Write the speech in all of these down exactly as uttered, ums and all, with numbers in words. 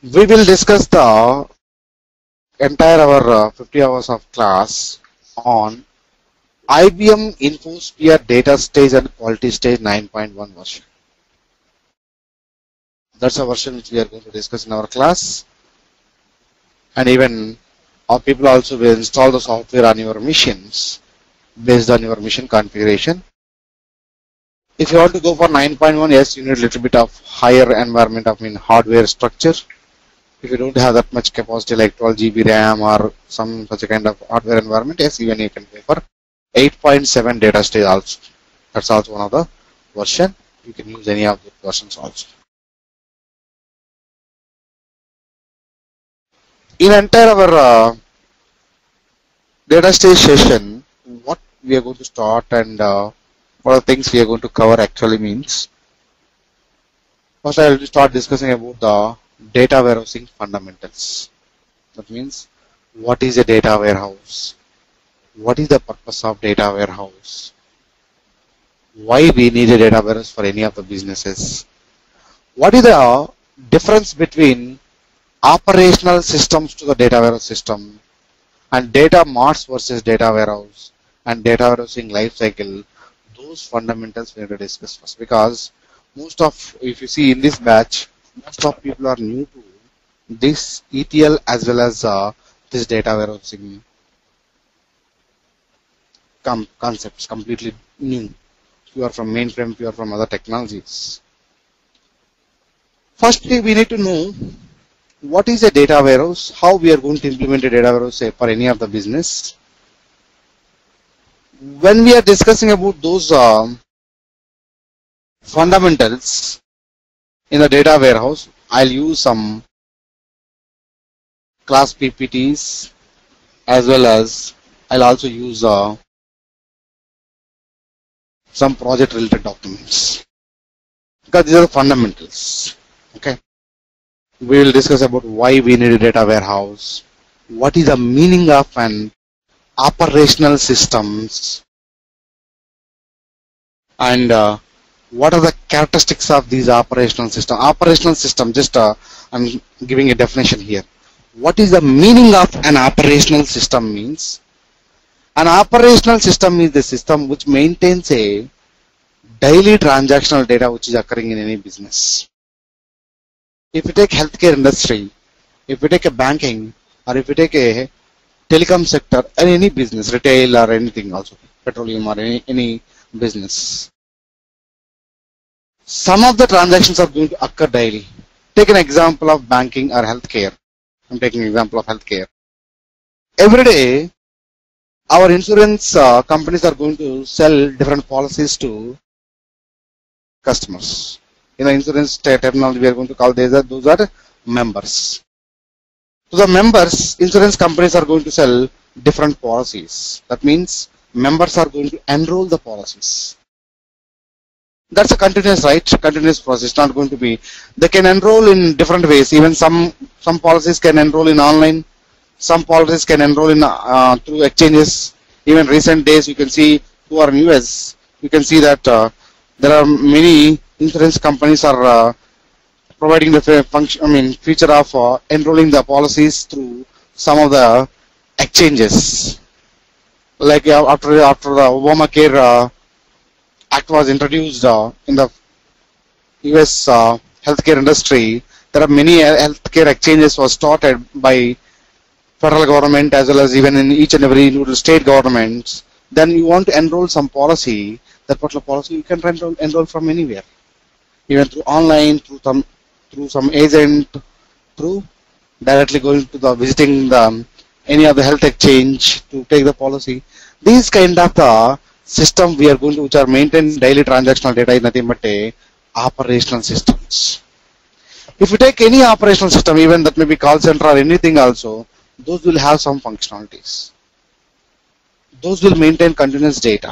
We will discuss the entire our uh, fifty hours of class on I B M InfoSphere Datastage and Quality Stage nine point one version. That's a version which we are going to discuss in our class. And even our people also will install the software on your machines based on your machine configuration. If you want to go for nine point one, yes, you need a little bit of higher environment of I mean hardware structure. If you don't have that much capacity like twelve G B RAM or some such a kind of hardware environment, yes, even you can go for eight point seven data stage also. That's also one of the version. You can use any of the versions also. In entire our uh, data stage session, what we are going to start and uh, what are the things we are going to cover actually means. First, I will start discussing about the data warehousing fundamentals. That means, what is a data warehouse? What is the purpose of data warehouse? Why we need a data warehouse for any of the businesses? What is the difference between operational systems to the data warehouse system and data marts versus data warehouse and data warehousing life cycle? Those fundamentals we have to discuss first, because most of, if you see in this batch, most of people are new to this E T L as well as uh, this data warehousing com concepts, completely new. You are from mainframe, you are from other technologies. Firstly, we need to know what is a data warehouse, how we are going to implement a data warehouse for any of the business. When we are discussing about those uh, fundamentals in the data warehouse, I'll use some class P P Ts as well as I'll also use uh, some project related documents, because these are the fundamentals. Okay, we will discuss about why we need a data warehouse, what is the meaning of an operational systems, and uh, what are the characteristics of these operational system. Operational system, just uh, I'm giving a definition here. What is the meaning of an operational system means? An operational system is the system which maintains a daily transactional data which is occurring in any business. If you take healthcare industry, if you take a banking, or if you take a telecom sector, or any business, retail or anything also, petroleum or any, any business, some of the transactions are going to occur daily. Take an example of banking or healthcare. I'm taking an example of healthcare. Every day, our insurance uh, companies are going to sell different policies to customers. In the insurance terminology, we are going to call these, those are members. To the members, insurance companies are going to sell different policies. That means members are going to enroll the policies. That's a continuous, right? Continuous process. It's not going to be. They can enroll in different ways. Even some some policies can enroll in online. Some policies can enroll in uh, through exchanges. Even recent days, you can see who are in U S. You can see that uh, there are many insurance companies are uh, providing the function. I mean, feature of uh, enrolling the policies through some of the exchanges. Like uh, after after the Obamacare uh, Act was introduced uh, in the U S uh, healthcare industry, there are many healthcare exchanges was started by federal government as well as even in each and every state governments. Then you want to enroll some policy, that particular policy you can enroll, enroll from anywhere, even through online, through some through some agent, through directly going to the visiting the any of the health exchange to take the policy. These kind of the system we are going to, which are maintained daily transactional data, is nothing but a operational systems. If you take any operational system, even that may be call center or anything also, those will have some functionalities. Those will maintain continuous data.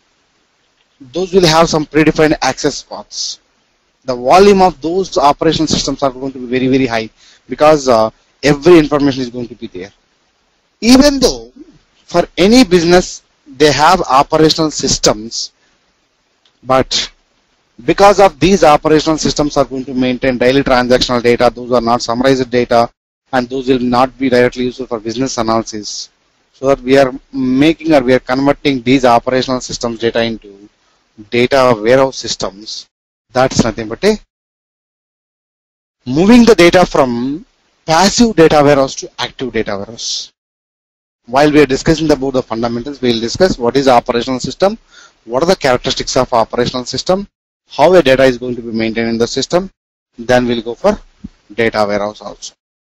Those will have some predefined access paths. The volume of those operational systems are going to be very, very high, because uh, every information is going to be there. Even though for any business they have operational systems, but Because of these operational systems are going to maintain daily transactional data, those are not summarized data, and those will not be directly useful for business analysis. So that we are making or we are converting these operational systems data into data warehouse systems. That's nothing but a moving the data from passive data warehouse to active data warehouse. While we are discussing about the fundamentals, we will discuss what is operational system, what are the characteristics of operational system, how a data is going to be maintained in the system. Then we'll go for data warehouse also.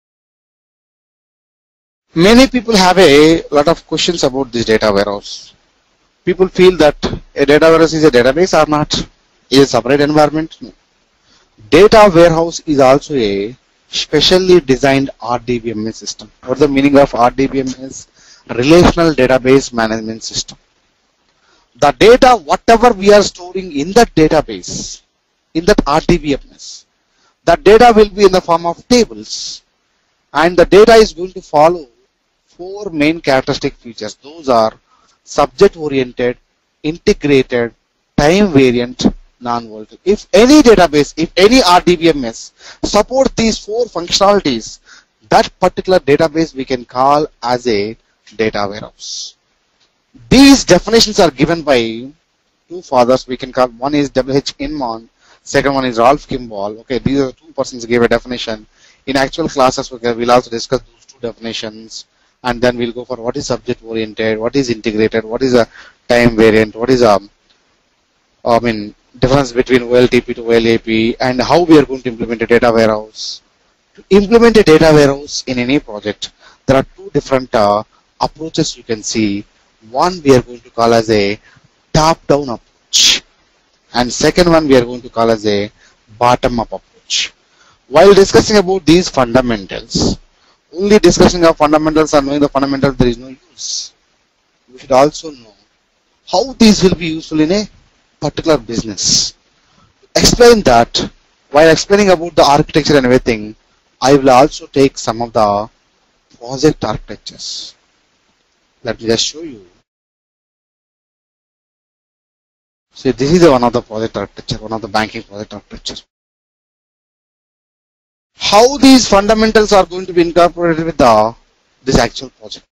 Many people have a lot of questions about this data warehouse. People feel that a data warehouse is a database or not, is a separate environment. No. Data warehouse is also a specially designed R D B M S system. What the meaning of R D B M S? Relational database management system. The data, whatever we are storing in that database, in that R D B M S, that data will be in the form of tables, and the data is going to follow four main characteristic features. Those are subject oriented, integrated, time variant, non-volatile. If any database, if any R D B M S support these four functionalities, that particular database we can call as a data warehouse. These definitions are given by two fathers. We can call, one is W H Inman, second one is Ralph Kimball. Okay, these are two persons gave a definition. In actual classes, okay, we'll also discuss those two definitions, and then we'll go for what is subject oriented, what is integrated, what is a time variant, what is a, I mean, difference between O L T P to O L A P, and how we are going to implement a data warehouse. To implement a data warehouse in any project, there are two different uh, approaches you can see. One we are going to call as a top-down approach, and second one we are going to call as a bottom-up approach. While discussing about these fundamentals, only discussing of fundamentals and knowing the fundamentals, there is no use. We should also know how these will be useful in a particular business. To explain that, while explaining about the architecture and everything, I will also take some of the project architectures. Let me just show you. See, this is one of the project architecture, one of the banking project architecture. How these fundamentals are going to be incorporated with the this actual project.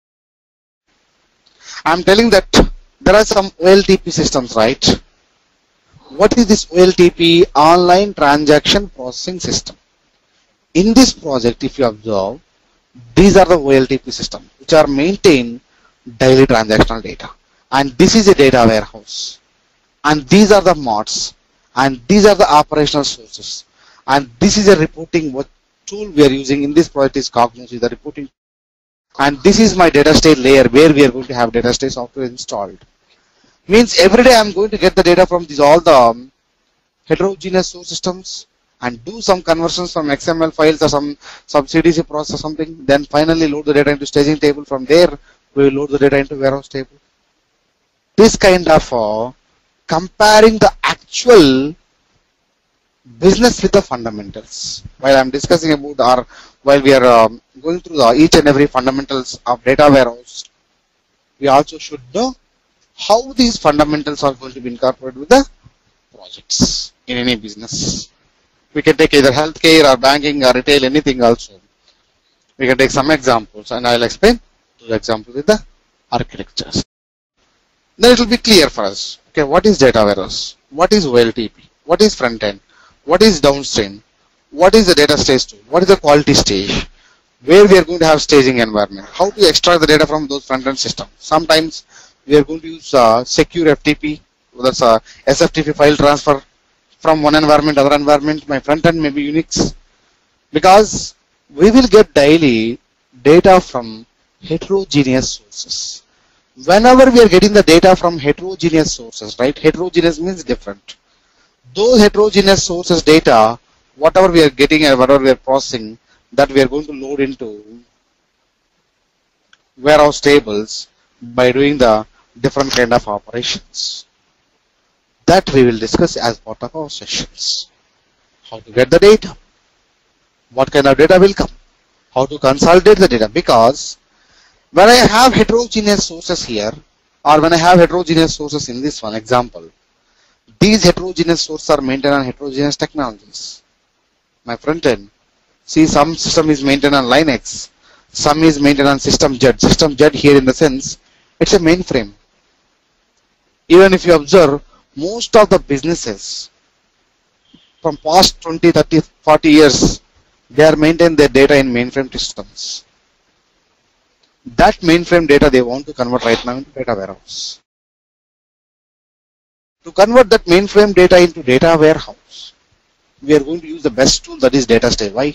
I am telling that there are some O L T P systems, right? What is this O L T P? Online Transaction Processing System. In this project, if you observe, these are the O L T P systems which are maintain daily transactional data, and this is a data warehouse, and these are the mods, and these are the operational sources, and this is a reporting what tool we are using in this project is Cognos, is the reporting, and this is my Datastage layer where we are going to have Datastage software installed. Means every day I am going to get the data from these all the um, heterogeneous source systems and do some conversions from X M L files or some, some C D C process or something, then finally load the data into staging table. From there we will load the data into warehouse table. This kind of uh, comparing the actual business with the fundamentals. While I am discussing about our, while we are um, going through the each and every fundamentals of data warehouse, we also should know how these fundamentals are going to be incorporated with the projects in any business. We can take either healthcare or banking or retail, anything also. We can take some examples and I will explain those examples with the architectures. Then it will be clear for us. Okay, what is data warehouse? What is O L T P? What is front end? What is downstream? What is the data stage tool? What is the quality stage? Where we are going to have staging environment? How to extract the data from those front end systems? Sometimes we are going to use uh, secure F T P, that's a S F T P file transfer from one environment to other environment. My front end may be Unix, because we will get daily data from heterogeneous sources. Whenever we are getting the data from heterogeneous sources, right? Heterogeneous means different. Those heterogeneous sources data, whatever we are getting and whatever we are processing, that we are going to load into warehouse tables by doing the different kind of operations. That we will discuss as part of our sessions. How to get the data, what kind of data will come, how to consolidate the data, because when I have heterogeneous sources here, or when I have heterogeneous sources in this one example, These heterogeneous sources are maintained on heterogeneous technologies. My front end, see, some system is maintained on Linux, some is maintained on System Z. System Z here in the sense, it's a mainframe. Even if you observe, most of the businesses from past twenty, thirty, forty years, they are maintaining their data in mainframe systems. That mainframe data they want to convert right now into data warehouse. To convert that mainframe data into data warehouse, we are going to use the best tool, that is Datastage. Why?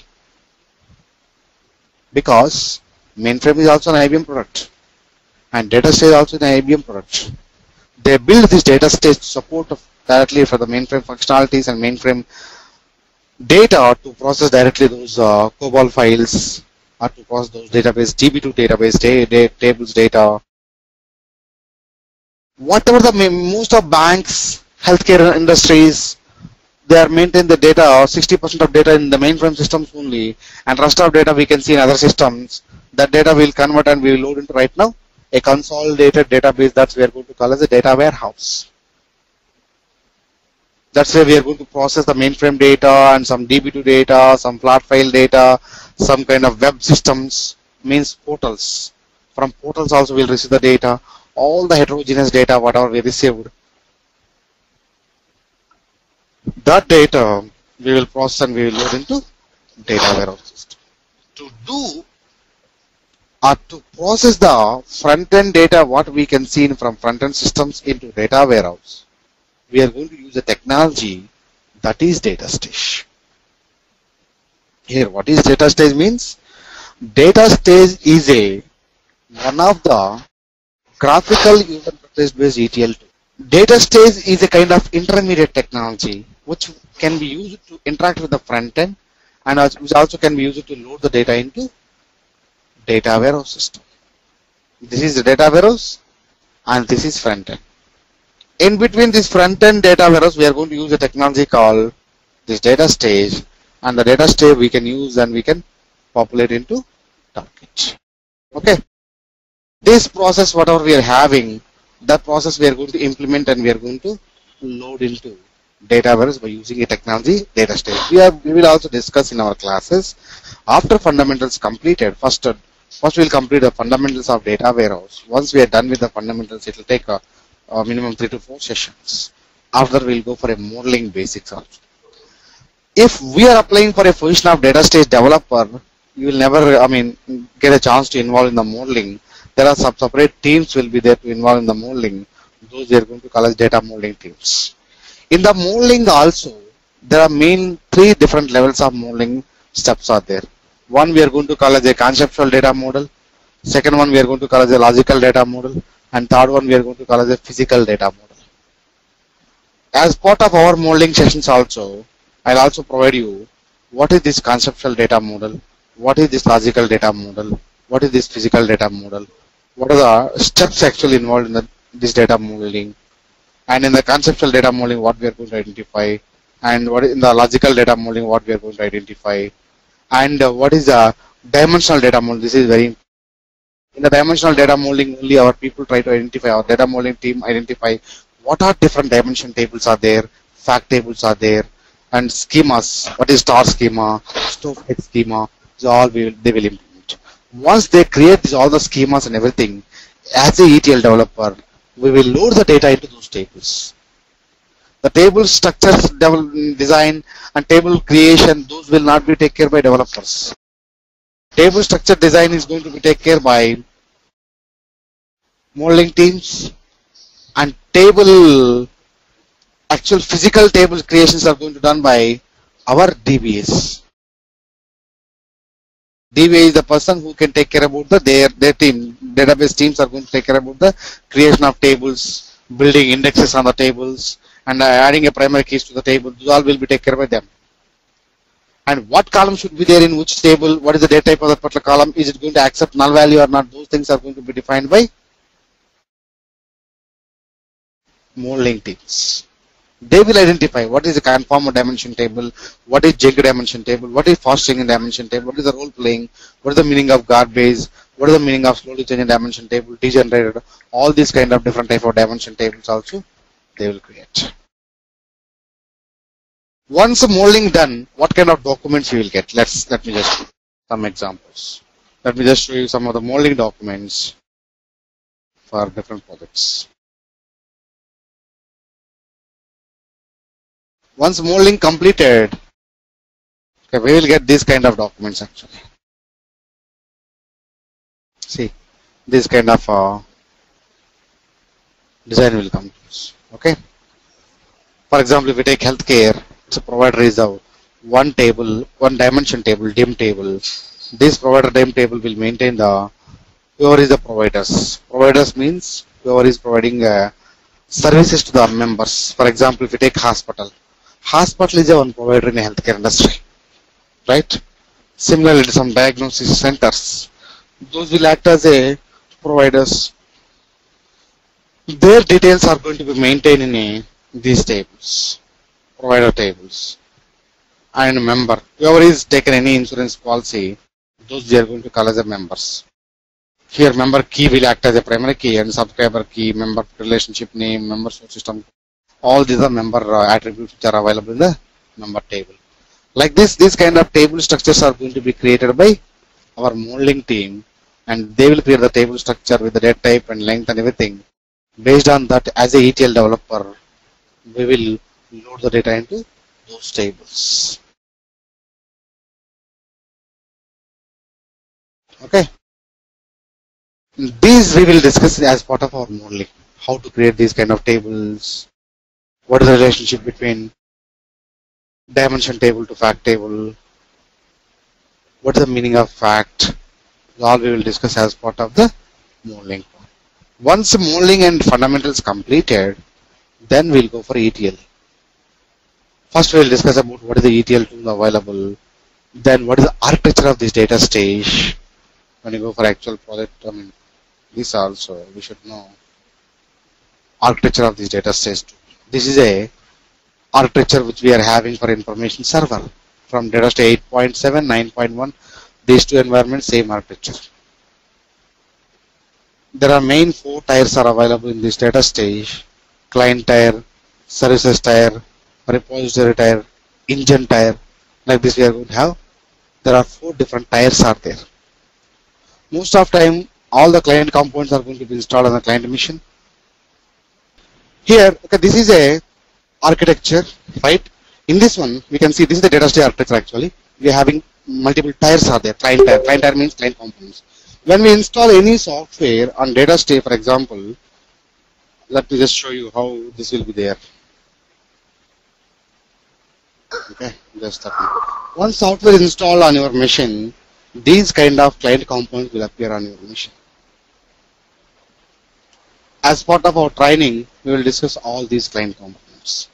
Because mainframe is also an I B M product and Datastage is also an I B M product. They build this Datastage to support directly for the mainframe functionalities and mainframe data to process directly those uh, COBOL files or to process those database, D B two database, da da tables data. Whatever the most of banks, healthcare industries, they are maintaining the data, sixty percent of data in the mainframe systems only, and rest of data we can see in other systems. That data will convert and we will load into right now a consolidated database. That's we are going to call as a data warehouse. That's where we are going to process the mainframe data and some D B two data, some flat file data, some kind of web systems, means portals. From portals also we'll receive the data, all the heterogeneous data, whatever we received. That data we will process and we will load into data warehouse system. To do or to process the front-end data, what we can see from front-end systems into data warehouse, we are going to use a technology that is Datastage. Here, what is Datastage means? Datastage is a one of the graphical user interface based E T L tool. Datastage is a kind of intermediate technology which can be used to interact with the front end and which also can be used to load the data into data warehouse system. This is the data warehouse and this is front end. In between this front end data warehouse, we are going to use a technology called this Datastage, and the Datastage we can use and we can populate into target. Okay. This process, whatever we are having, that process we are going to implement and we are going to load into data warehouse by using a technology Datastage. We, are, we will also discuss in our classes. After fundamentals completed, first, first we will complete the fundamentals of data warehouse. Once we are done with the fundamentals, it will take a, a minimum three to four sessions. After we will go for a modeling basics also. If we are applying for a position of Datastage developer, you will never, I mean, get a chance to involve in the modeling. There are some separate teams will be there to involve in the modeling. Those we are going to call as data modeling teams. In the modeling also, there are main three different levels of modeling steps are there. One we are going to call as a conceptual data model. Second one we are going to call as a logical data model. And third one we are going to call as a physical data model. As part of our modeling sessions also, I'll also provide you what is this conceptual data model, what is this logical data model, what is this physical data model, what are the steps actually involved in the, this data modeling, and in the conceptual data modeling what we are going to identify, and what is in the logical data modeling what we are going to identify, and uh, what is the dimensional data model. This is very important. In the dimensional data modeling only our people try to identify, our data modeling team identify what are different dimension tables are there, fact tables are there, and schemas, what is star schema, snowflake schema, so all we will, they will implement. Once they create this, all the schemas and everything, as a E T L developer, we will load the data into those tables. The table structures, design and table creation, those will not be taken care by developers. Table structure design is going to be taken care by modeling teams, and table, actual physical table creations are going to be done by our D B As. D B A is the person who can take care about the their their team. Database teams are going to take care about the creation of tables, building indexes on the tables, and uh, adding a primary keys to the table. Those all will be taken care by them. And what column should be there in which table? What is the data type of the particular column? Is it going to accept null value or not? Those things are going to be defined by modeling teams. They will identify what is the conformer dimension table, what is junk dimension table, what is fast changing dimension table, what is the role playing, what is the meaning of garbage, what is the meaning of slowly changing dimension table, degenerated, all these kind of different type of dimension tables also they will create. Once molding done, what kind of documents you will get? Let's let me just give some examples. Let me just show you some of the molding documents for different projects. Once molding completed, okay, we will get these kind of documents actually. See, this kind of uh, design will come to us. Okay. For example, if we take healthcare, it's a provider is a one table, one dimension table, dim table. This provider dim table will maintain the whoever is the providers. Providers means whoever is providing uh, services to the members. For example, if we take hospital, hospital is a one provider in the healthcare industry, right? Similarly, some diagnosis centers, those will act as a providers. Their details are going to be maintained in a, these tables, provider tables, and member. Whoever is taken any insurance policy, those they are going to call as a members. Here, member key will act as a primary key, and subscriber key, member relationship name, member source system. All these are member uh, attributes which are available in the member table. Like this, these kind of table structures are going to be created by our modeling team, and they will create the table structure with the date type and length and everything. Based on that, as a E T L developer, we will load the data into those tables. Okay. These we will discuss as part of our modeling. How to create these kind of tables. What is the relationship between dimension table to fact table? What is the meaning of fact? All we will discuss as part of the modeling part. Once modeling and fundamentals completed, then we'll go for E T L. First we'll discuss about what is the E T L tool available. Then what is the architecture of this data stage. When you go for actual project, I mean, this also we should know architecture of this data stage. This is a architecture which we are having for information server from Datastage eight point seven, nine point one. These two environments, same architecture. There are main four tiers are available in this data stage: client tier, services tier, repository tier, engine tier. Like this we are going to have. There are four different tiers are there. Most of the time, all the client components are going to be installed on the client machine. Here, okay, this is a architecture, right? In this one, we can see this is the data stage architecture actually. We are having multiple tiers are there. Client tier. Client tier means client components. When we install any software on data stage, for example, let me just show you how this will be there. Okay, just that one. Once software is installed on your machine, these kind of client components will appear on your machine. As part of our training, we will discuss all these client components.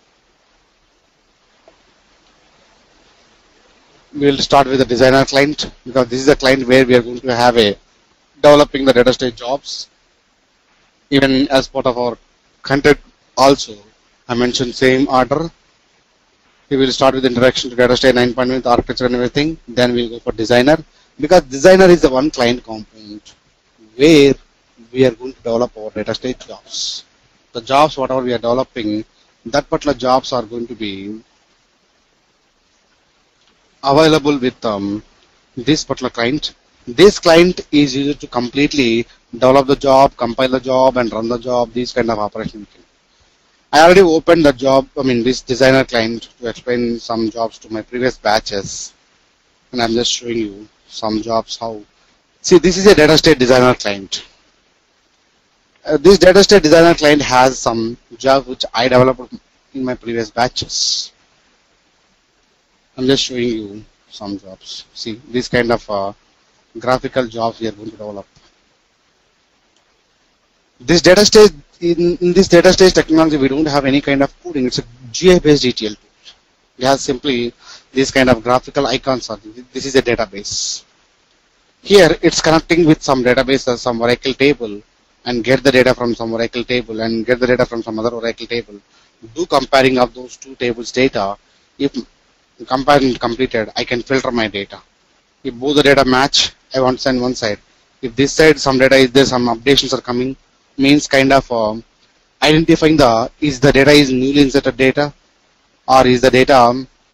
We will start with the designer client, because this is the client where we are going to have a developing the data stage jobs. Even as part of our content also, I mentioned same order. We will start with introduction to data stage nine point one with architecture and everything. Then we will go for designer, because designer is the one client component where we are going to develop our data stage jobs. The jobs whatever we are developing, that particular jobs are going to be available with um, this particular client. This client is used to completely develop the job, compile the job, and run the job, these kind of operations. I already opened the job, I mean this designer client, to explain some jobs to my previous batches, and I'm just showing you some jobs how. See, this is a data stage designer client. Uh, this data stage designer client has some jobs which I developed in my previous batches. I'm just showing you some jobs. See, this kind of uh, graphical jobs we are going to develop. This data stage, in, in this data stage technology, we don't have any kind of coding. It's a G I based E T L tool. We have simply this kind of graphical icons. This is a database. Here, it's connecting with some database, some Oracle table, and get the data from some Oracle table and get the data from some other Oracle table. Do comparing of those two tables data. If comparison completed, I can filter my data. If both the data match, I want to send one side. If this side some data is there, some updations are coming, means kind of um, identifying the is the data is newly inserted data, or is the data um,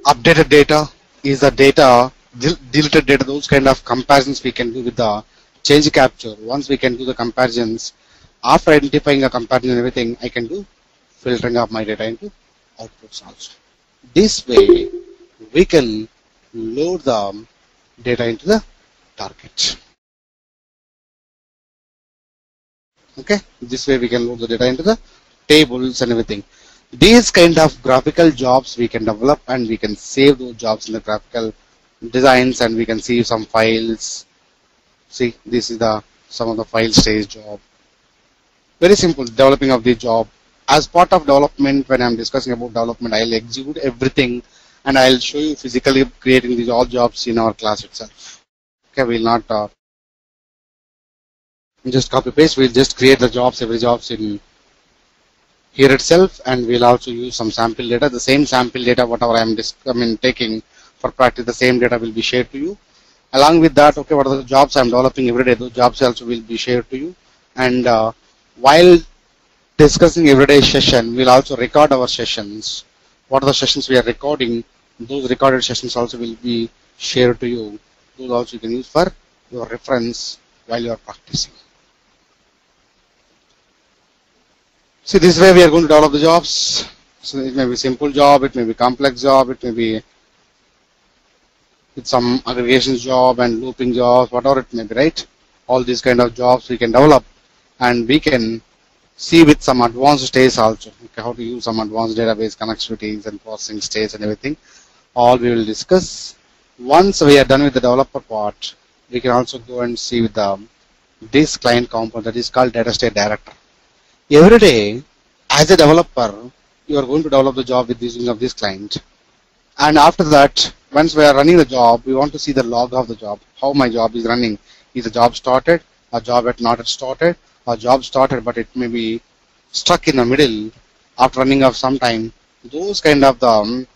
Updated data is the data, del deleted data, those kind of comparisons we can do with the change capture. Once we can do the comparisons, after identifying a comparison and everything, I can do filtering of my data into outputs also. This way, we can load the data into the target. Okay, this way we can load the data into the tables and everything. These kind of graphical jobs we can develop, and we can save those jobs in the graphical designs, and we can see some files. See, this is the some of the file stage job. Very simple developing of the job. As part of development, when I'm discussing about development, I'll execute everything and I'll show you physically creating these all jobs in our class itself. Okay, we'll not uh, just copy paste, we'll just create the jobs, every jobs in here itself, and we'll also use some sample data. The same sample data, whatever I'm I mean, taking for practice, the same data will be shared to you. Along with that, okay, what are the jobs I'm developing every day? Those jobs also will be shared to you. And uh, while discussing everyday session, we'll also record our sessions. What are the sessions we are recording? Those recorded sessions also will be shared to you. Those also you can use for your reference while you are practicing. See, this way we are going to develop the jobs. So it may be simple job, it may be complex job, it may be with some aggregations job and looping jobs, whatever it may be, right? All these kind of jobs we can develop, and we can see with some advanced states also, okay, how to use some advanced database connectivities and processing states and everything. All we will discuss. Once we are done with the developer part, we can also go and see with the this client component that is called Datastage Director. Every day, as a developer, you are going to develop the job with using of this client. And after that, once we are running the job, we want to see the log of the job, how my job is running. Is the job started, a job at not yet started, a job started but it may be stuck in the middle after running of some time. Those kind of the um,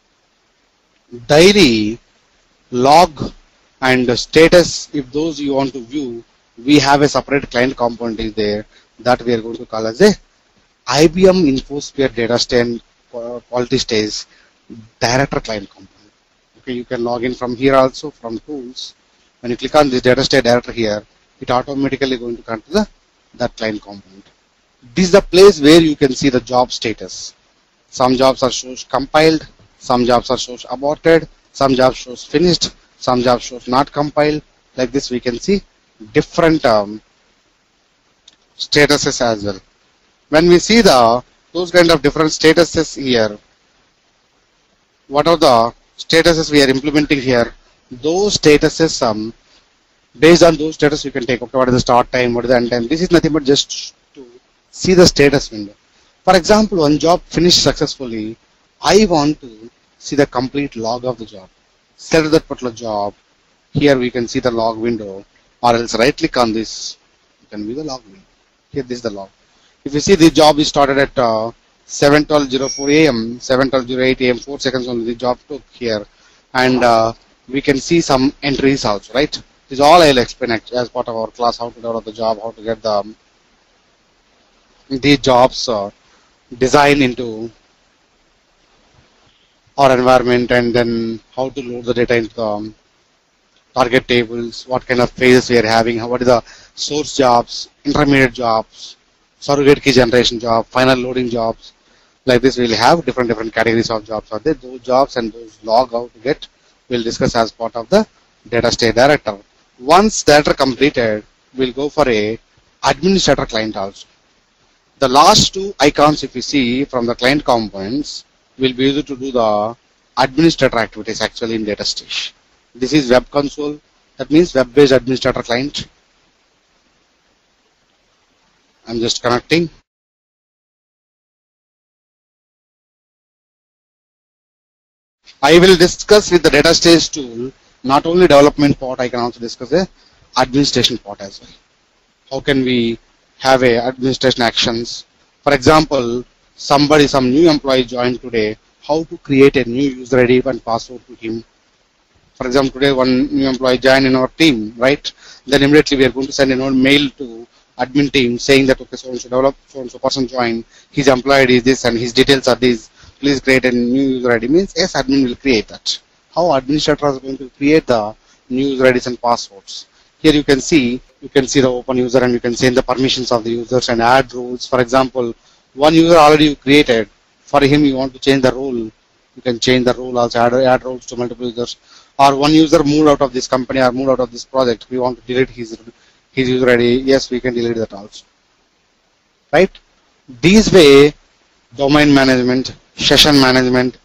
daily log and status, if those you want to view, we have a separate client component is there that we are going to call as a I B M InfoSphere Datastage Quality Stage Director client component. Okay, you can log in from here also from tools. When you click on this Datastage Director here, it automatically going to come to the that client component. This is the place where you can see the job status. Some jobs are shows compiled, some jobs are shows aborted, some jobs shows finished, some jobs shows not compiled. Like this we can see different um, statuses as well. When we see the those kind of different statuses here, what are the statuses we are implementing here? Those statuses, um, based on those status you can take, okay, what is the start time, what is the end time. This is nothing but just to see the status window. For example, one job finished successfully, I want to see the complete log of the job. Select that particular job. Here we can see the log window, or else right click on this, you can view the log window. Here this is the log. If you see the job is started at uh, seven twelve oh four A M, seven twelve oh eight A M, four seconds only the job took here, and uh, we can see some entries also, right? This is all I'll explain as part of our class, how to develop the job, how to get the um, the jobs uh, design into our environment, and then how to load the data into the um, target tables, what kind of phases we are having, what is the source jobs, intermediate jobs, surrogate key generation job, final loading jobs. Like this we'll have different different categories of jobs are there. Those jobs and those log how to get we'll discuss as part of the Datastage Director. Once Director completed, we'll go for a administrator client also. The last two icons, if you see from the client components, will be used to do the administrator activities actually in Datastage. This is web console, that means web-based administrator client. I'm just connecting. I will discuss with the Datastage tool not only development part, I can also discuss the administration part as well. How can we have a administration actions? For example, somebody, some new employee joined today, how to create a new user I D and password to him. For example, today one new employee joined in our team, right? Then immediately we are going to send a mail to admin team saying that, okay, so and so develop, so and so person joined, his employee I D is this and his details are these. please create a new user I D means yes, admin will create that. How administrator is going to create the new user I Ds and passwords. Here you can see, you can see the open user and you can change the permissions of the users and add rules. For example, one user already you created, for him you want to change the role, you can change the role also, add, add roles to multiple users. Or one user moved out of this company or moved out of this project, we want to delete his, his user I D, yes, we can delete that also. Right? This way, domain management, session management,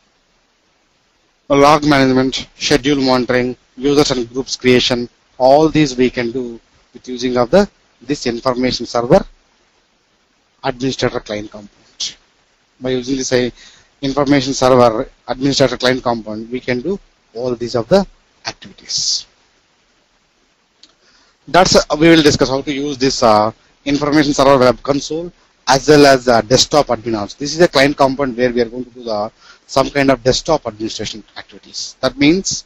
log management, schedule monitoring, users and groups creation, all these we can do with using of the this information server administrator client component. By using this uh, information server administrator client component, we can do all these of the activities. That's uh, we will discuss how to use this uh, information server web console as well as the desktop admin also. This is a client component where we are going to do the some kind of desktop administration activities. That means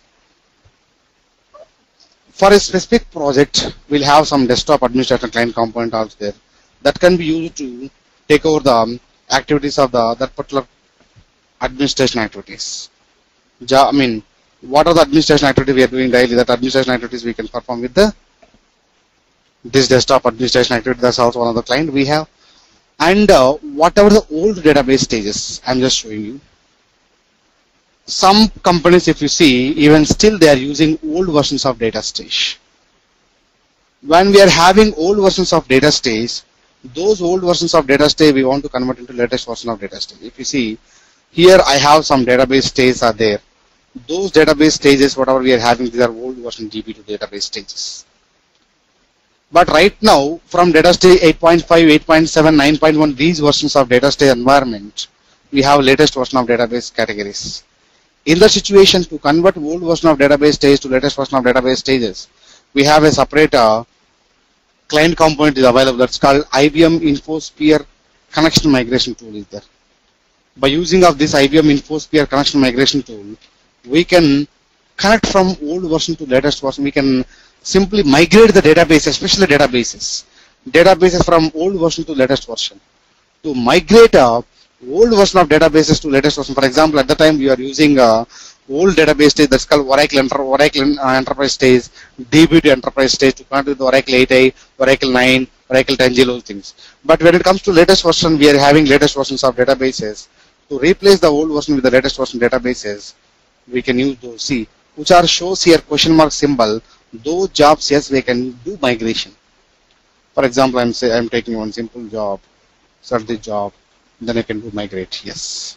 for a specific project, we'll have some desktop administrator client component also there that can be used to take over the activities of the that particular administration activities. I mean, what are the administration activities we are doing daily? That administration activities we can perform with the this desktop administration activity. That's also one of the client we have. And uh, whatever the old database stages, I'm just showing you. Some companies, if you see, even still they are using old versions of Datastage. When we are having old versions of Datastage, those old versions of Datastage we want to convert into latest version of Datastage. If you see, here I have some database stages are there. Those database stages, whatever we are having, these are old version D B two database stages. But right now, from Datastage eight point five, eight point seven, nine point one, these versions of Datastage environment, we have latest version of database categories. In the situation to convert old version of database stage to latest version of database stages, we have a separate uh, client component is available that's called I B M InfoSphere connection migration tool is there. By using of this I B M InfoSphere connection migration tool, we can connect from old version to latest version. We can simply migrate the database, especially databases, databases from old version to latest version. To migrate a old version of databases to latest version. For example, at the time we are using uh, old database stage that's called Oracle, Enter Oracle uh, Enterprise stage, D B two Enterprise stage to connect with the Oracle eight i, Oracle nine, Oracle ten G, those things. But when it comes to latest version, we are having latest versions of databases. To replace the old version with the latest version databases, we can use those. See, which are shows here question mark symbol. Those jobs, yes, we can do migration. For example, I'm say I'm taking one simple job, search the job. Then I can do migrate, yes.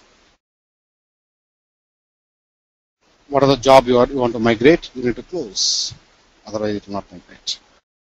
What are the job you, are, you want to migrate? You need to close, otherwise it will not migrate.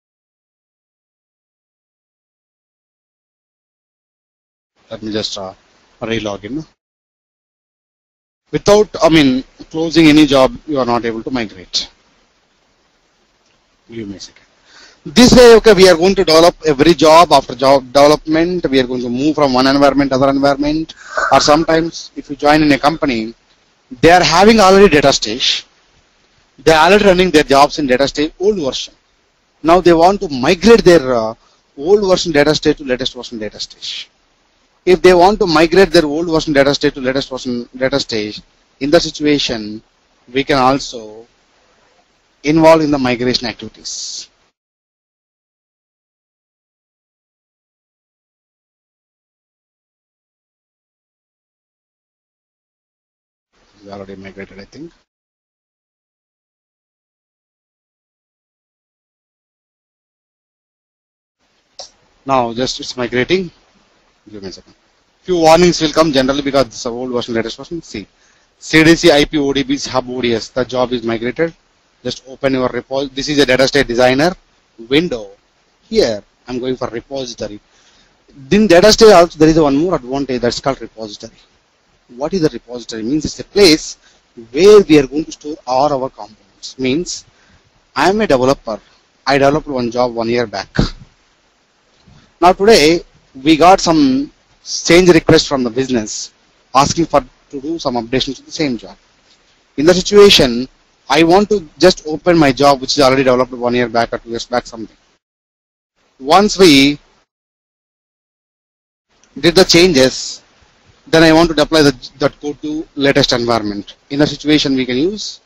Let me just uh, re-log in. Without, I mean, closing any job, you are not able to migrate. Give me a second. This way, okay, we are going to develop every job. After job development, we are going to move from one environment to other environment. Or sometimes, if you join in a company, they are having already Datastage. They are already running their jobs in Datastage old version. Now they want to migrate their uh, old version Datastage to latest version Datastage. If they want to migrate their old version Datastage to latest version Datastage, in the situation, we can also involve in the migration activities. We already migrated, I think. Now just it's migrating. Give me a second. Few warnings will come generally because it's a old version, latest version. See, C D C, I P, O D Bs, Hub, O D S. The job is migrated. Just open your repository. This is a Datastage designer window. Here I'm going for repository. In Datastage also there is one more advantage that's called repository. What is the repository? Means it's a place where we are going to store all our components. Means I am a developer. I developed one job one year back. Now today we got some change request from the business asking for to do some updations to the same job. In the situation, I want to just open my job which is already developed one year back or two years back something. Once we did the changes, Then I want to deploy the, that code to latest environment. In a situation, we can use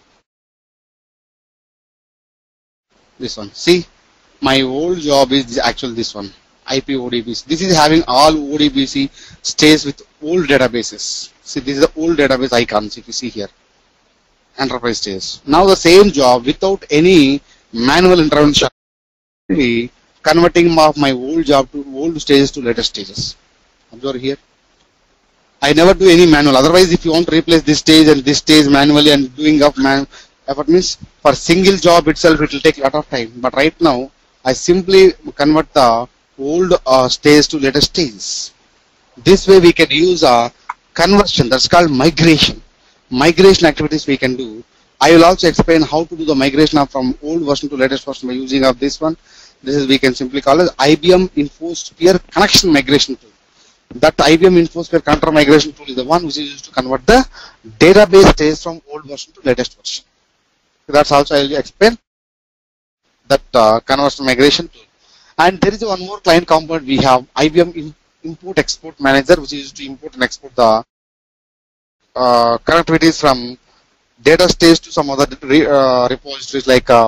this one. See, my old job is actually this one, I P O D B C. This is having all O D B C stays with old databases. See, this is the old database icons if you see here. Enterprise stays. Now the same job without any manual intervention, converting of my old job to old stages to latest stages. Observe here. I never do any manual. Otherwise, if you want to replace this stage and this stage manually and doing of man effort means for single job itself, it will take a lot of time. But right now, I simply convert the old uh, stage to latest stages. This way, we can use a conversion. That's called migration. Migration activities we can do. I will also explain how to do the migration of from old version to latest version by using of this one. This is we can simply call it I B M InfoSphere connection migration tool. That I B M InfoSphere connector migration tool is the one which is used to convert the database stays from old version to latest version. That's also I will explain that uh, conversion migration tool. And there is one more client component we have, I B M import export manager, which is used to import and export the uh, connectivities from Datastage to some other re, uh, repositories like uh,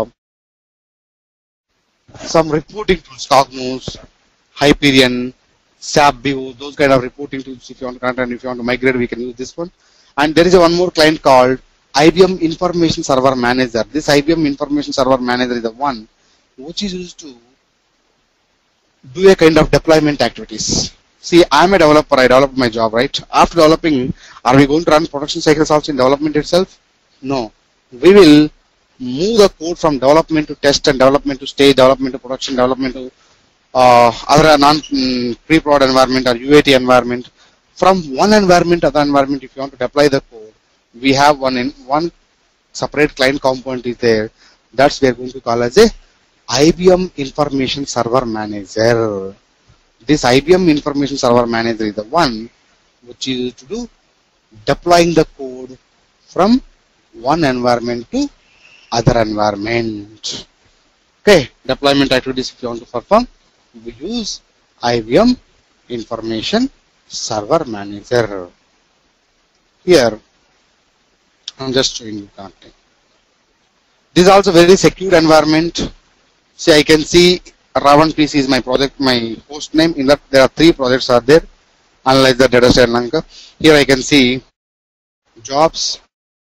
some reporting tools, Cognos, Hyperion, SAP B O, those kind of reporting tools. If you want to connect and if you want to migrate, we can use this one. And there is a one more client called I B M Information Server Manager. This I B M Information Server Manager is the one which is used to do a kind of deployment activities. See, I'm a developer, I developed my job, right? After developing, are we going to run production cycles also in development itself? No. We will move the code from development to test and development to stage, development to production, development to uh, other non mm, pre-prod environment or U A T environment. From one environment to other environment, if you want to deploy the code, we have one in one separate client component is there. That's we are going to call as a I B M Information Server Manager. This I B M Information Server Manager is the one which is to do deploying the code from one environment to other environment. Okay, deployment activities if you want to perform, we use I B M Information Server Manager. Here, I'm just showing you content. This is also very secure environment. See, I can see Ravan P C is my project, my host name. In that, there are three projects are there. Unlike the Datastage and Lanka. Here I can see jobs.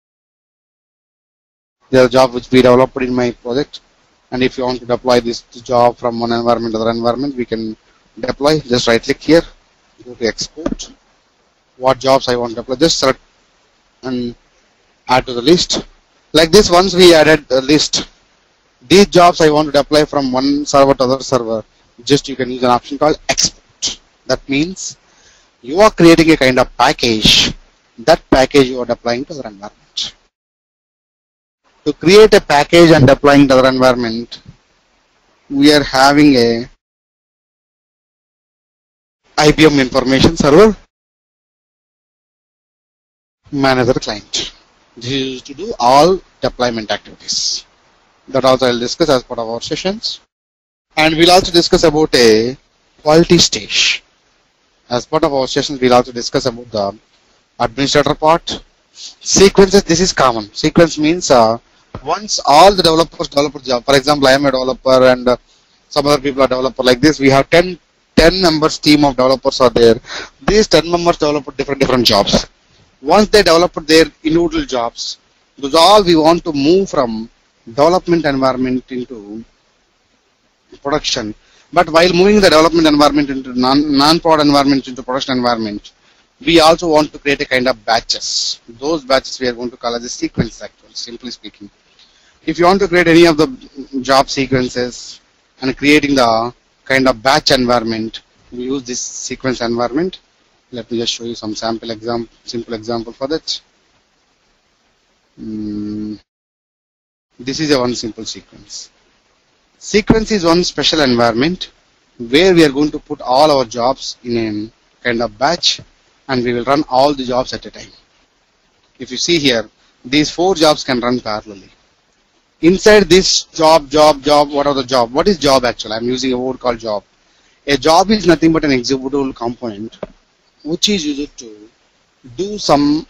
There are jobs which we developed in my project. And if you want to deploy this job from one environment to other environment, we can deploy. Just right click here, go to export. What jobs I want to deploy, just select and add to the list. Like this, once we added a list, these jobs I want to deploy from one server to other server, just you can use an option called export. That means you are creating a kind of package. That package you are deploying to other environment. To create a package and deploying to other environment, we are having a I B M Information Server Manager client. This is used to do all deployment activities. That also I will discuss as part of our sessions. And we'll also discuss about a quality stage. As part of our sessions, we'll also discuss about the administrator part. Sequences, this is common. Sequence means uh, once all the developers develop a job, for example, I am a developer and uh, some other people are developer like this, we have ten, ten members team of developers are there. These ten members develop different different jobs. Once they develop their individual jobs, those all we want to move from development environment into production. But while moving the development environment into non, non-prod environment into production environment, we also want to create a kind of batches. Those batches we are going to call as a sequence actually, simply speaking. If you want to create any of the job sequences and creating the kind of batch environment, we use this sequence environment. Let me just show you some sample example, simple example for that. Mm. This is a one simple sequence. Sequence is one special environment where we are going to put all our jobs in a kind of batch and we will run all the jobs at a time. If you see here, these four jobs can run parallelly. Inside this job, job, job, what are the job? What is job actually? I'm using a word called job. A job is nothing but an executable component which is used to do some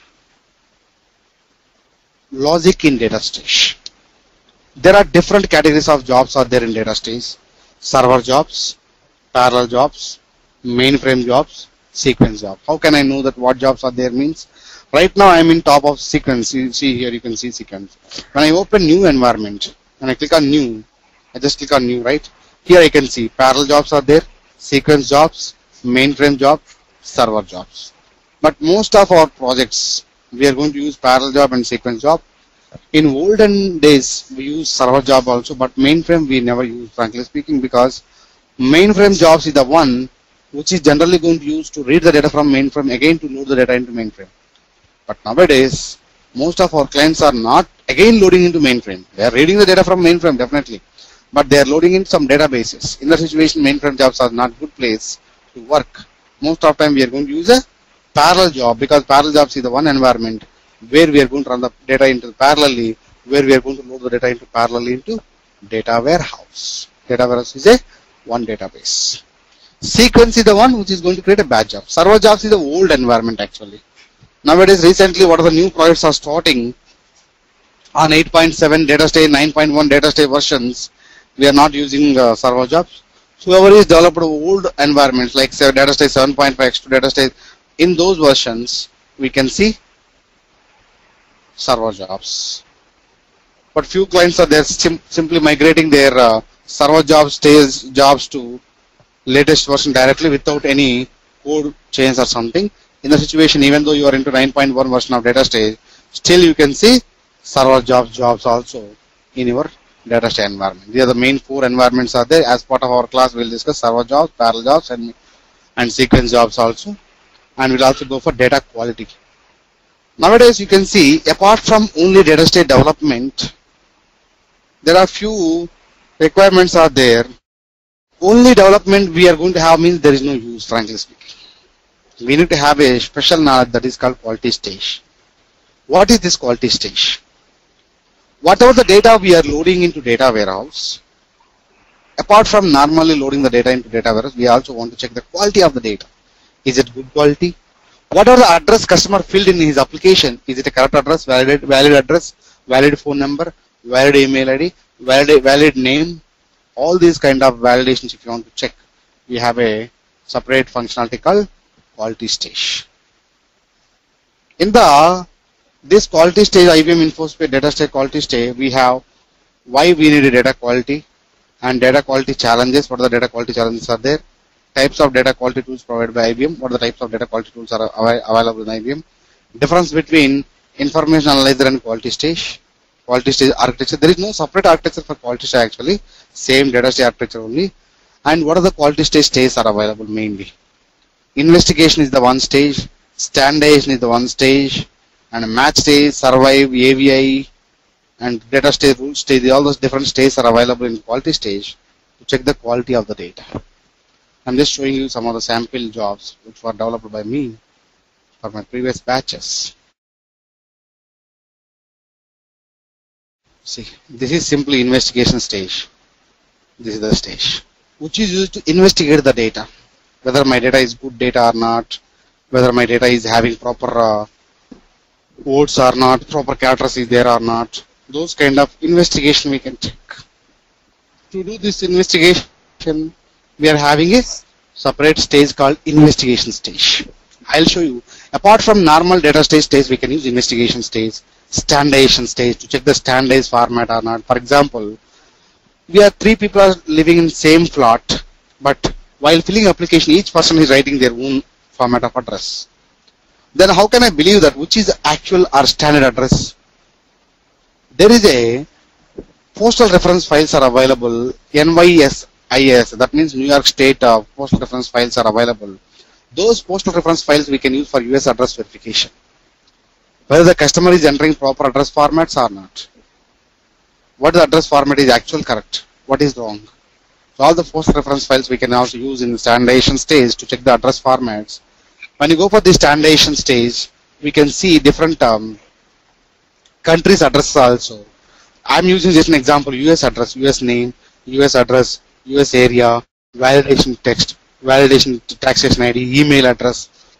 logic in Datastage. There are different categories of jobs are there in Datastage: server jobs, parallel jobs, mainframe jobs, sequence jobs. How can I know that what jobs are there means? Right now I am in top of sequence. You see here, you can see sequence. When I open new environment, when I click on new, I just click on new, right? Here I can see parallel jobs are there, sequence jobs, mainframe jobs, server jobs. But most of our projects, we are going to use parallel job and sequence job. In olden days, we use server job also, but mainframe we never use, frankly speaking, because mainframe jobs is the one which is generally going to use to read the data from mainframe again to load the data into mainframe. But nowadays, most of our clients are not again loading into mainframe. They are reading the data from mainframe definitely, but they are loading in some databases. In that situation, mainframe jobs are not good place to work. Most of the time, we are going to use a parallel job, because parallel jobs is the one environment where we are going to run the data into parallelly, where we are going to load the data into parallelly into data warehouse. Data warehouse is a one database. Sequence is the one which is going to create a batch job. Server jobs is the old environment actually. Nowadays, recently, what are the new projects are starting on eight point seven Datastage, nine point one Datastage versions. We are not using uh, server jobs. Whoever is developed old environments like say Datastage seven point five to Datastage, in those versions, we can see server jobs. But few clients are there sim simply migrating their uh, server jobs stays jobs to latest version directly without any code change or something. In the situation, even though you are into nine point one version of Datastage, still you can see server jobs jobs also in your Datastage environment. These are the main four environments are there. As part of our class, we will discuss server jobs, parallel jobs, and and sequence jobs also, and we'll also go for data quality. Nowadays, you can see apart from only Datastage development, there are few requirements are there. Only development we are going to have means there is no use, frankly speaking. We need to have a special knowledge that is called quality stage. What is this quality stage? Whatever the data we are loading into data warehouse, apart from normally loading the data into data warehouse, we also want to check the quality of the data. Is it good quality? What are the address customer filled in his application? Is it a correct address, valid, valid address, valid phone number, valid email I D, valid, valid name? All these kind of validations, if you want to check, we have a separate functionality called quality stage. In the this quality stage, I B M InfoSpace Datastage quality stage, we have why we need a data quality and data quality challenges. What are the data quality challenges are there? Types of data quality tools provided by I B M. What are the types of data quality tools are available in I B M? Difference between information analyzer and quality stage. Quality stage architecture. There is no separate architecture for quality stage actually. Same data stage architecture only. And what are the quality stage stages are available mainly? Investigation is the one stage. Standardization is the one stage. And match stage, survive, A V I, and data stage, rule stage. All those different stages are available in quality stage to check the quality of the data. I'm just showing you some of the sample jobs which were developed by me for my previous batches. See, this is simply investigation stage. This is the stage which is used to investigate the data, whether my data is good data or not, whether my data is having proper uh, words or not, proper characters is there or not. Those kind of investigation we can check. To do this investigation, we are having a separate stage called investigation stage. I'll show you. Apart from normal data stage stage, we can use investigation stage, standardization stage to check the standardized format or not. For example, we are three people are living in same plot, but while filling application, each person is writing their own format of address. Then how can I believe that which is actual or standard address? There is a postal reference files are available, N Y S I S, that means New York State uh, postal reference files are available. Those postal reference files we can use for U S address verification, whether the customer is entering proper address formats or not. What the address format is actual correct, what is wrong. So all the postal reference files we can also use in the standardization stage to check the address formats. When you go for the standardization stage, we can see different um, countries' addresses also. I'm using just an example: U S address, U S name, U S address, U S area, validation text, validation taxation I D, email address.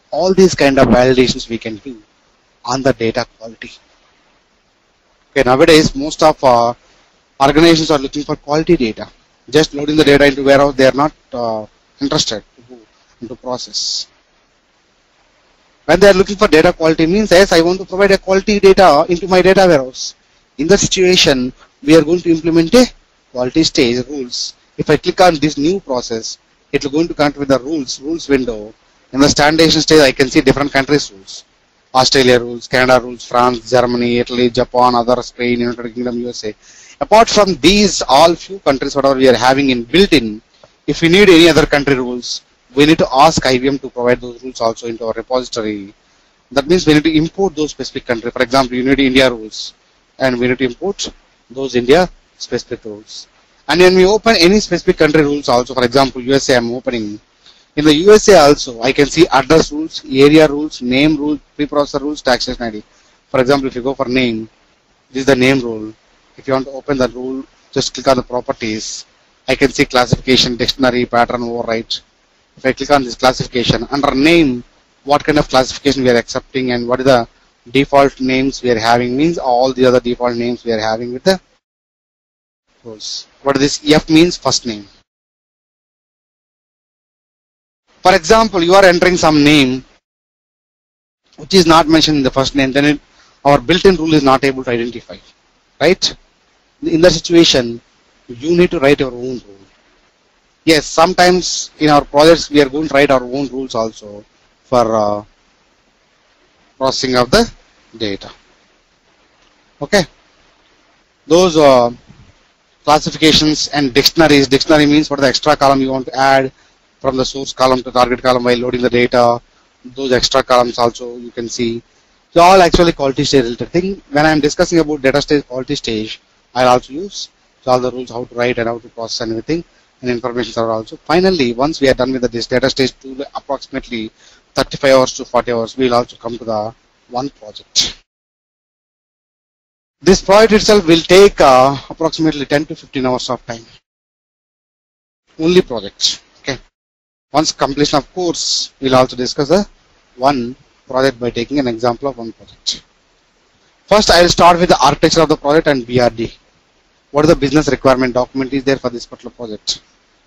All these kind of validations we can do on the data quality. Okay, nowadays most of uh, organizations are looking for quality data. Just loading the data into warehouse, they are not uh, interested to go into process. When they are looking for data quality means, yes, I want to provide a quality data into my data warehouse. In that situation, we are going to implement a quality stage rules. If I click on this new process, it will going to connect with the rules, rules window. In the standardization stage, I can see different countries' rules. Australia rules, Canada rules, France, Germany, Italy, Japan, other Spain, United Kingdom, U S A. Apart from these, all few countries, whatever we are having in built-in, if we need any other country rules, we need to ask I B M to provide those rules also into our repository. That means we need to import those specific country. For example, you need India rules, and we need to import those India specific rules. And when we open any specific country rules also, for example, U S A, I'm opening. In the U S A also, I can see address rules, area rules, name rules, preprocessor rules, taxation I D. For example, if you go for name, this is the name rule. If you want to open the rule, just click on the properties. I can see classification, dictionary, pattern, override. If I click on this classification, under name, what kind of classification we are accepting and what is the default names we are having means all the other default names we are having with the rules. What is this? F means first name. For example, you are entering some name which is not mentioned in the first name, then it, our built-in rule is not able to identify, right? In that situation, you need to write your own rule. Yes, sometimes in our projects we are going to write our own rules also for uh, processing of the data. Okay, those uh, classifications and dictionaries. Dictionary means what the extra column you want to add from the source column to target column while loading the data. Those extra columns also you can see. So all actually quality stage related thing. When I am discussing about data stage quality stage, I'll also use all the rules how to write and how to process and everything, and information are also. Finally, once we are done with the, this data stage tool, approximately thirty-five hours to forty hours, we will also come to the one project. This project itself will take uh, approximately ten to fifteen hours of time. Only project. Okay. Once completion of course, we'll also discuss the one project by taking an example of one project. First, I will start with the architecture of the project and B R D. What is the business requirement document is there for this particular project?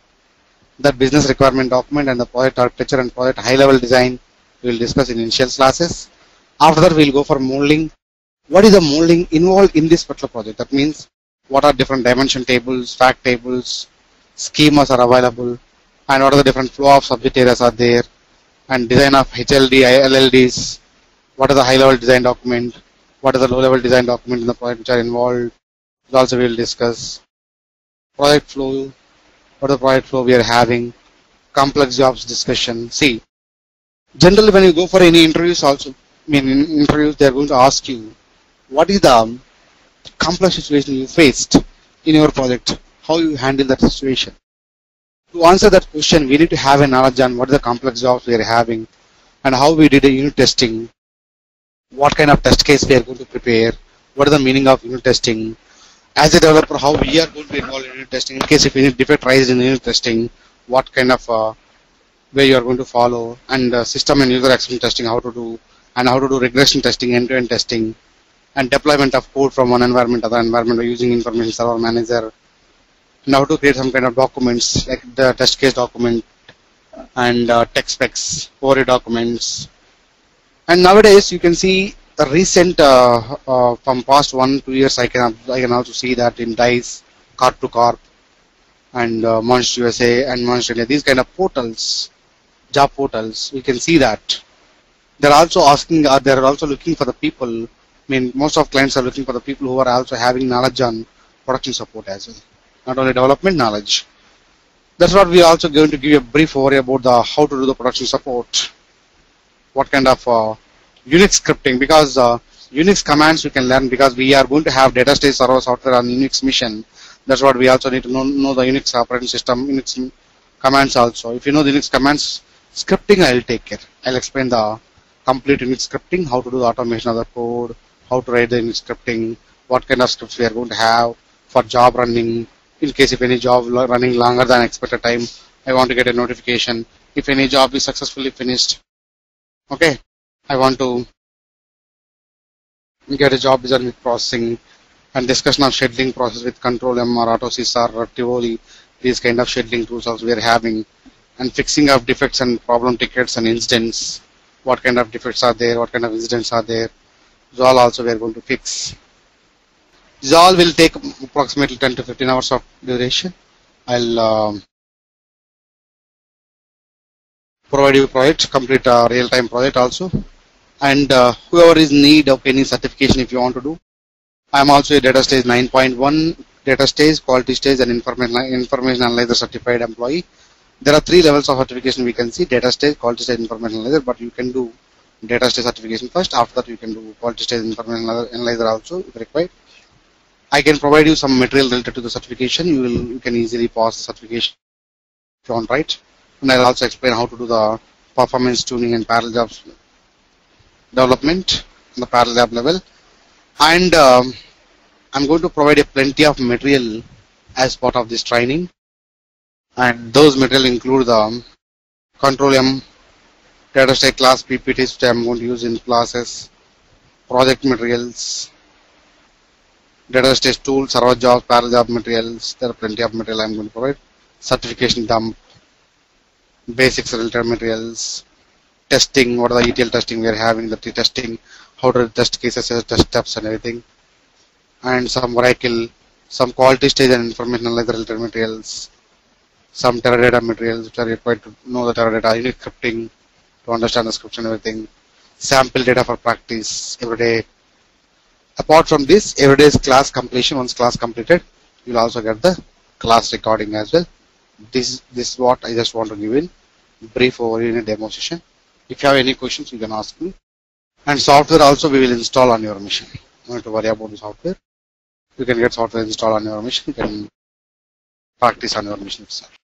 That business requirement document and the project architecture and project high level design we will discuss in initial classes. After that, we will go for modeling. What is the modeling involved in this particular project? That means what are different dimension tables, fact tables, schemas are available, and what are the different flow of subject areas are there, and design of H L D, L L Ds, what is the high level design document, what is the low level design document in the project which are involved. Also we will discuss project flow, what is the project flow we are having, complex jobs discussion. See, generally when you go for any interviews also, I mean in interviews they are going to ask you what is the complex situation you faced in your project, how you handle that situation. To answer that question, we need to have a knowledge on what is the complex jobs we are having and how we did a unit testing, what kind of test case we are going to prepare, what is the meaning of unit testing. As a developer, how we are going to involve in unit testing in case if any defect rises in unit testing, what kind of uh, way you are going to follow, and uh, system and user acceptance testing, how to do, and how to do regression testing, end-to-end testing, and deployment of code from one environment to other environment by using information server manager, and how to create some kind of documents like the test case document and uh, tech specs, O R I documents. And nowadays you can see the recent uh, uh, from past one two years I can I can also see that in DICE, Corp to Corp, and uh, Monster U S A and Monster India, these kind of portals, job portals, we can see that they're also asking, uh, they're also looking for the people. I mean, most of clients are looking for the people who are also having knowledge on production support as well, not only development knowledge. That's what we are also going to give you a brief overview about the how to do the production support, what kind of uh, Unix scripting, because uh, Unix commands you can learn, because we are going to have Datastage server software on Unix mission. That's what we also need to know, know the Unix operating system, Unix commands also. If you know the Unix commands, scripting I will take care. I'll explain the complete Unix scripting, how to do the automation of the code, how to write the Unix scripting, what kind of scripts we are going to have for job running. In case if any job running longer than expected time, I want to get a notification if any job is successfully finished. Okay, I want to get a job design with processing and discussion of scheduling process with control.M or AutoSys or Tivoli. These kind of scheduling tools also we are having, and fixing of defects and problem tickets and incidents. What kind of defects are there? What kind of incidents are there? These all also we are going to fix. This all will take approximately ten to fifteen hours of duration. I'll um, provide you project, complete a real-time project also. And uh, whoever is in need of any certification if you want to do. I'm also a Datastage nine point one, Datastage, Quality Stage, and Information, information Analyzer certified employee. There are three levels of certification we can see: Datastage, Quality Stage, Information Analyzer. But you can do Datastage certification first. After that, you can do Quality Stage, Information Analyzer also if required. I can provide you some material related to the certification. You will you can easily pause the certification if you want, right? And I'll also explain how to do the performance tuning and parallel jobs development on the parallel job level. And um, I'm going to provide a plenty of material as part of this training, and those material include the control.M, Datastage class P P Ts which I'm going to use in classes, project materials, Datastage tools, server jobs, parallel job materials. There are plenty of material I'm going to provide. Certification dump, basics related materials, testing, what are the E T L testing we are having, the T testing, how to test cases, test steps and everything, and some Oracle, some quality stage and information analyzer related materials, some Teradata materials which are required to know the Teradata, unit scripting to understand the scripts and everything, sample data for practice every day. Apart from this, every day's class completion, once class completed, you'll also get the class recording as well. This, this is what I just want to give in brief overview in a demo session. If you have any questions, you can ask me. And software also we will install on your machine. Don't have to worry about the software. You can get software installed on your machine. You can practice on your machine itself.